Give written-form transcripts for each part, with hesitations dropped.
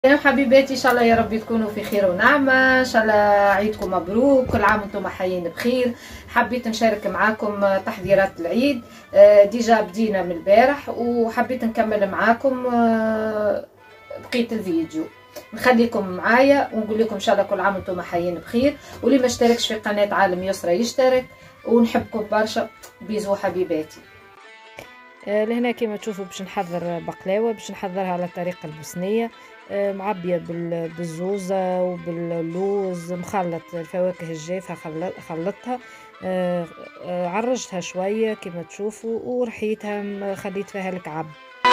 يا حبيباتي، ان شاء الله يا رب تكونوا في خير ونعمه. ان شاء الله عيدكم مبروك، كل عام وانتم حيين بخير. حبيت نشارك معاكم تحضيرات العيد. ديجا بدينا من البارح وحبيت نكمل معاكم بقيه الفيديو. نخليكم معايا ونقول لكم ان شاء الله كل عام وانتم حيين بخير. واللي ما اشتركش في قناه عالم يسرى يشترك، ونحبكم برشا. بيزو حبيباتي. لهنا كما تشوفوا باش نحضر بقلاوه، باش نحضرها على الطريقه البوسنيه، معبيه بالزوزه وباللوز، مخلط الفواكه الجافه خلطتها، عرجتها شويه كما تشوفوا ورحيتها، خليت فيها الكعب.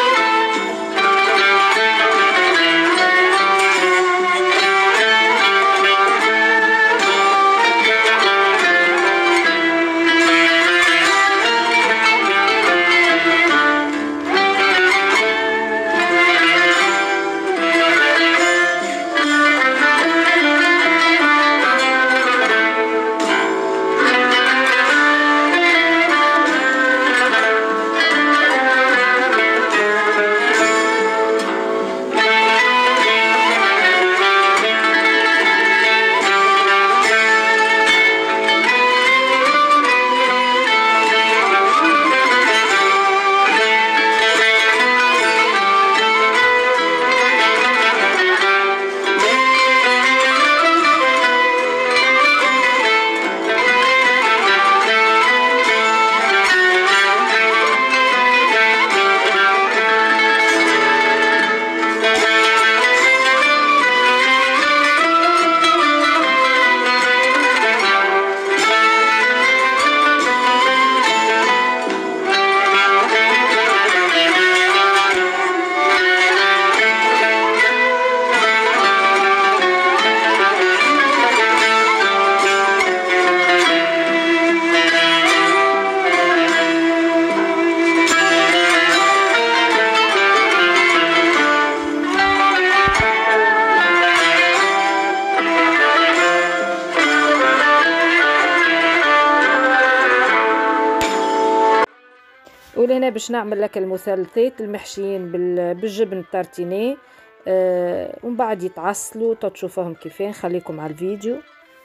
ولهنا باش نعمل لك المثلثات المحشيين بالجبن التارتينيه، ومن بعد يتعصلوا تشوفوهم كيفين. خليكم على الفيديو.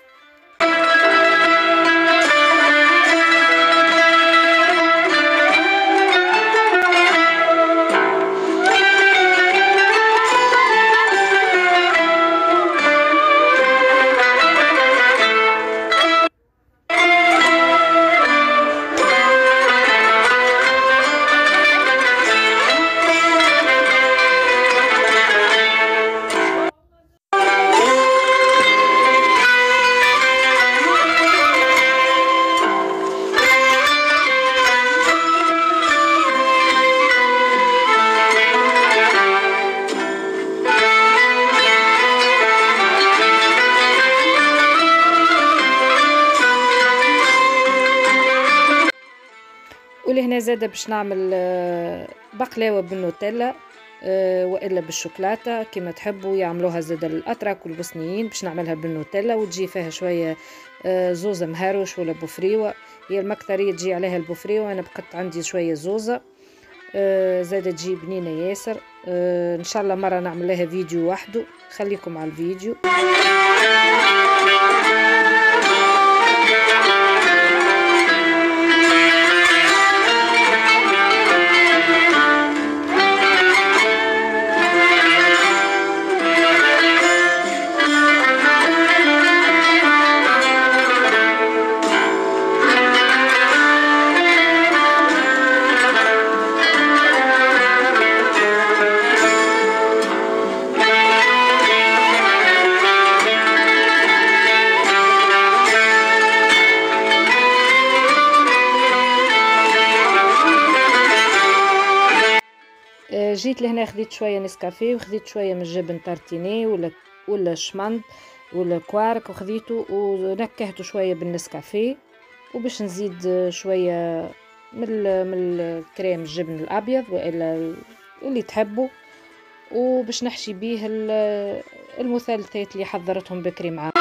ولهنا زاده باش نعمل بقلاوه بالنوتيلا، والا بالشوكولاته كما تحبوا. يعملوها زاده الاتراك والبوسنيين. باش نعملها بالنوتيلا وتجي فيها شويه زوزه مهروش ولا بوفريوه. هي المكثريه تجي عليها البوفريوه، انا بقت عندي شويه زوزه زاده تجي بنينه ياسر. ان شاء الله مره نعمل لها فيديو وحده. خليكم على الفيديو. جيت لهنا خديت شويه نسكافيه وخديت شويه من الجبن تارتيني ولا شمند ولا كوارك، وخديته ونكهته شويه بالنسكافيه. وباش نزيد شويه من الكريم الجبن الابيض والا اللي تحبوا، وباش نحشي بيه المثلثات اللي حضرتهم بكري معاكم.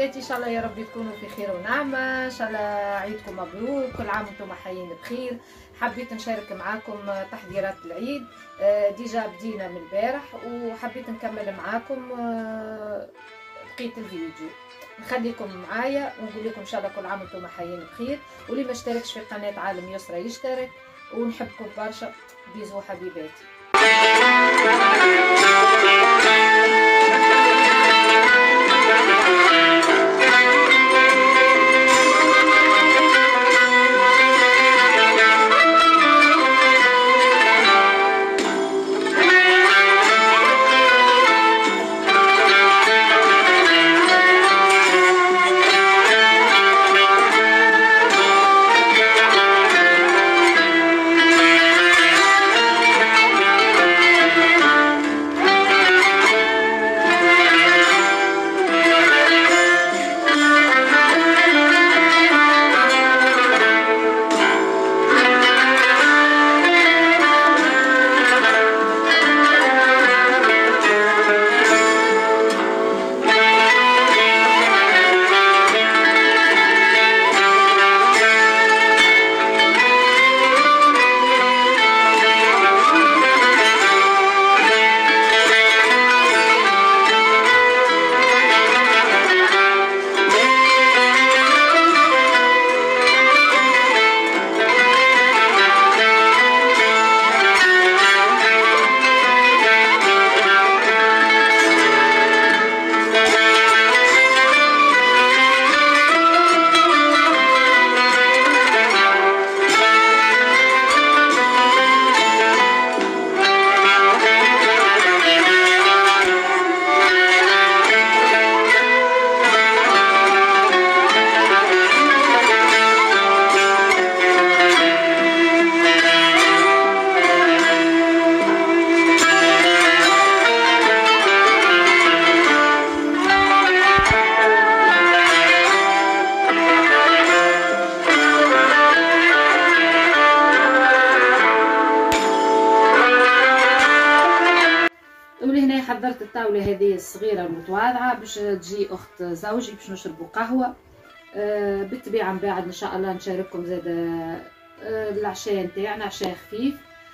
حبيباتي، ان شاء الله يا رب تكونوا في خير ونعمه، ان شاء الله عيدكم مبروك، كل عام وانتم حيين بخير. حبيت نشارك معاكم تحضيرات العيد، ديجا بدينا من البارح وحبيت نكمل معاكم بقيه الفيديو. نخليكم معايا ونقول لكم ان شاء الله كل عام وانتم حيين بخير، واللي ما اشتركش في قناه عالم يسرى يشترك، ونحبكم برشا. بيزو حبيباتي. ولهنا حضرت الطاوله هذه الصغيره المتواضعه باش تجي اخت زوجي باش نشربوا قهوه. بالطبيعه من بعد ان شاء الله نشارككم زاد العشاء نتاعنا، عشاء خفيف.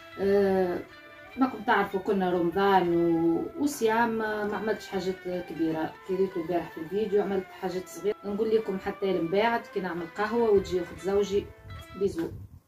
ماكم تعرفوا كنا رمضان وصيام، ما عملتش حاجات كبيره، كريتو البارح في الفيديو عملت حاجات صغيره. نقول لكم حتى من بعد كي نعمل قهوه وتجي اخت زوجي. بيزو.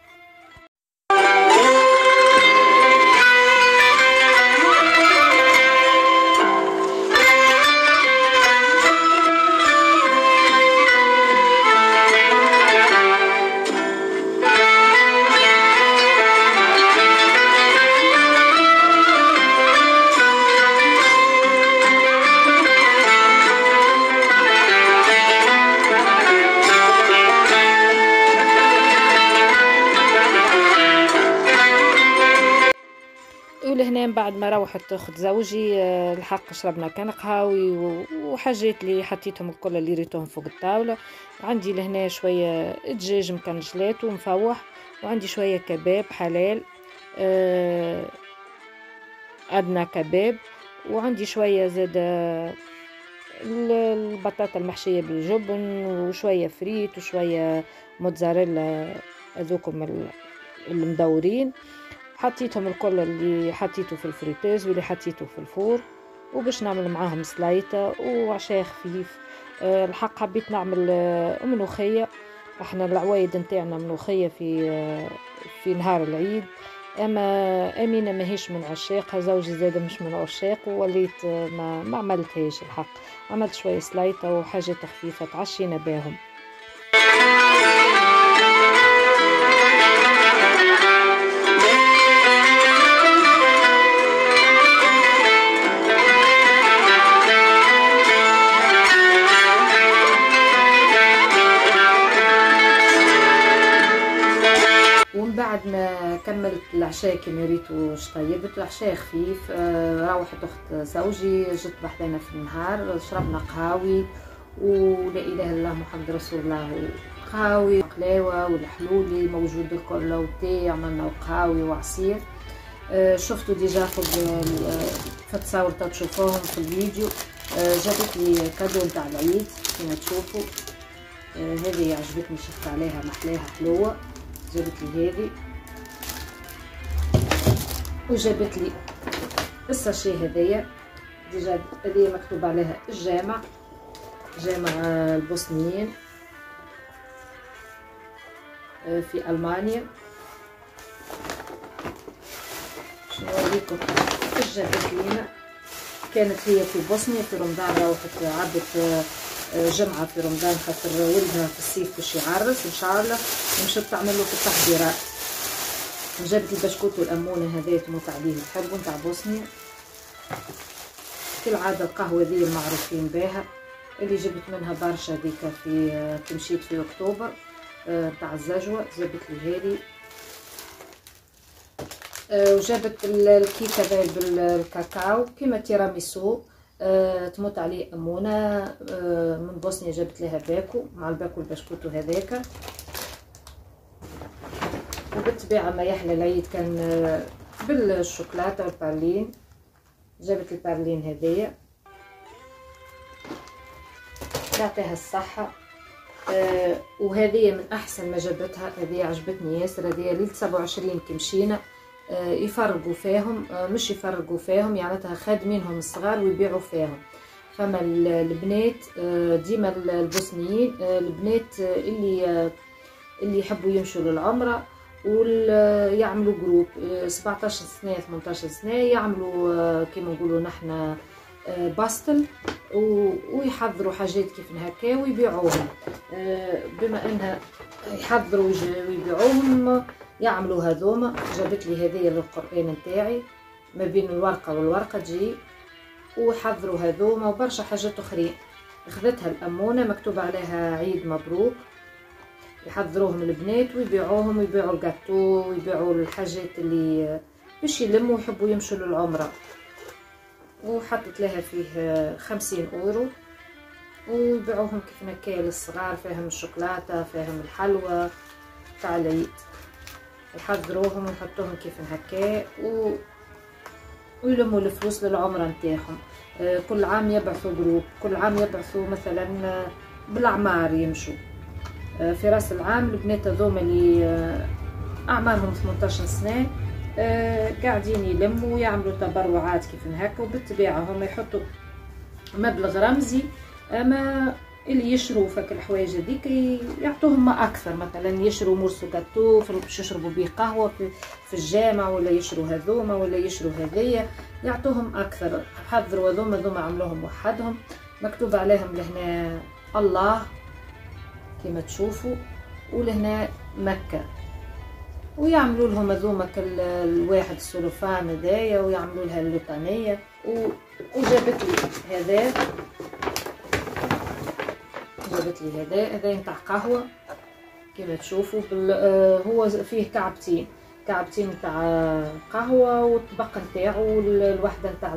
ولهنا بعد ما روحت اخت زوجي الحق شربنا كان قهاوي وحاجات اللي حطيتهم الكل اللي ريتهم فوق الطاوله. عندي لهنا شويه دجاج مكنجلات ومفوح، وعندي شويه كباب حلال ادنى كباب، وعندي شويه زاد البطاطا المحشيه بالجبن، وشويه فريت، وشويه موتزاريلا هذوكم المدورين. حطيتهم الكل اللي حطيته في الفريتوز واللي حطيته في الفور، وباش نعمل معاهم سلايطه وعشاء خفيف. الحق حبيت نعمل ملوخيه، احنا العوايد نتاعنا ملوخيه في نهار العيد. اما امينه ماهيش من عشاقها، زوجي زاد مش من عشاق، ووليت ما عملتهاش. الحق عملت شويه سلايطه وحاجات خفيفه تعشينا باهم. بعد ما كملت العشاء كما ريتو طيبت عشاء خفيف، روحت اخت زوجي جت بحدنا في النهار، شربنا قهاوي ولا اله الا الله محمد رسول الله، قهاوي قلاوه والحلولي موجود الكل، وتي عملنا قهاوي وعصير. شفتوا ديجا في التصاور تشوفوهم في الفيديو. جابت لي كادو نتاع العيد كما تشوفوا. هذه عجبتني، شفت عليها محلاها حلوه، جابت لي هذه. وجابت لي الساشي هذايا، ديجا هذه مكتوب عليها الجامع، جامع البوسنيين في ألمانيا. شنو نوريكم ايش جابت لينا. كانت هي في بوسنيا في رمضان، روحت عبت جمعة في رمضان خاطر ولدها في الصيف باش يعرس ان شاء الله، مشات تعمل له في التحضيرات. جابت البشكوت والأمونة هذايا تموت عليه تحبوا نتاع بوسنيا. كالعادة القهوة ذي المعروفين بها اللي جبت منها برشا ذيك في مشيت في أكتوبر نتاع الزجوة، جابت لي هذه. وجابت الكيكة هذا بالكاكاو كيما تيراميسو، تموت عليه أمونة من بوسنيا، جابت لها باكو مع الباكو البشكوت هذاك. وبالطبيعة ما يحلى العيد كان بالشوكولاتة والبارلين، جابت البارلين هذيا يعطيها الصحة. وهذه من أحسن ما جابتها، هذه عجبتني ياسر. هذه ليلة 27 كي مشينا يفرقوا فيهم، مش يفرقوا فيهم يعناتها خادمينهم الصغار ويبيعوا فيهم. فما البنات ديما البوسنيين البنات اللي يحبوا يمشوا للعمرة ويعملوا جروب 17 سنة 18 سنة، يعملوا كيما نقولوا نحنا باستل ويحضروا حاجات كيف هكا ويبيعوهم. بما انها يحضروا ويبيعوهم يعملوا هذوما. جابت لي هذه للقرآن نتاعي ما بين الورقة والورقة تجي، وحضروا هذوما وبرشا حاجات اخرين. اخذتها الأمونة مكتوب عليها عيد مبروك، يحضروهم البنات ويبيعوهم، ويبيعوا الجاتو ويبيعوا الحاجات اللي باش يلموا ويحبوا يمشوا للعمرة. وحطت لها فيه 50 اورو، ويبيعوهم كيف هكا للصغار، فيهم الشوكولاتة فيهم الحلوى تاع العيد، يحضروهم ويحطوهم كيف هكا ويلموا الفلوس للعمرة نتاعهم. كل عام يبعثوا جروب، كل عام يبعثوا مثلا بالأعمار يمشوا. في راس العام البنات هذوما اللي أعمارهم 18 سنة قاعدين يلموا ويعملوا تبرعات كيف هكا. وبالطبيعة هم يحطوا مبلغ رمزي، اما اللي يشروا فك الحوايج هذيك يعطوهم ما اكثر، مثلا يشروا مرسو جاتو باش يشربوا به قهوه في الجامع، ولا يشروا هذوما ولا يشروا هذيا، يعطوهم اكثر. حضروا هذوما عملوهم وحدهم، مكتوب عليهم لهنا الله كما تشوفوا، ولهنا مكه. ويعملوا لهم هذوما كل الواحد السلوفان هذايا، ويعملوا لها اللوطانيه. وجابت لي هذا، جابت لي هذا نتاع قهوه كما تشوفوا. هو فيه كعبتين نتاع قهوه، والطبق نتاعو الوحده نتاع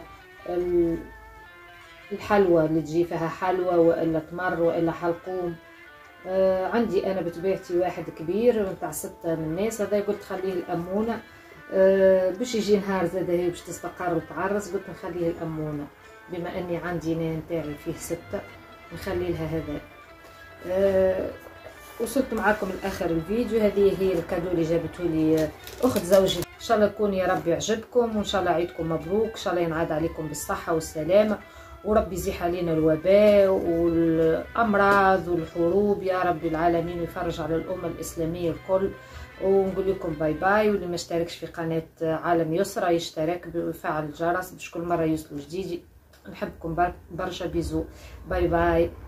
الحلوى اللي تجي فيها حلوى والا تمر والا حلقوم. عندي انا بطبيعتي واحد كبير نتاع 6 من الناس، هذا قلت خليه الأمونة باش يجي نهار زاده هي باش تستقر وتعرس، قلت نخليه الأمونة بما اني عندي نتاعي فيه 6 نخلي لها هذا. وصلت معاكم لاخر الفيديو. هذه هي الكادو اللي جابته لي اخت زوجي، ان شاء الله يكون يا رب يعجبكم، وان شاء الله عيدكم مبروك، ان شاء الله ينعاد عليكم بالصحه والسلامه، وربي يزيح علينا الوباء والامراض والحروب يا رب العالمين، ويفرج على الامه الاسلاميه الكل. ونقول لكم باي باي، واللي ما اشتركش في قناه عالم يسرى يشترك ويفعل الجرس باش كل مره يوصلوا جديد. نحبكم برشا، بيزو، باي باي.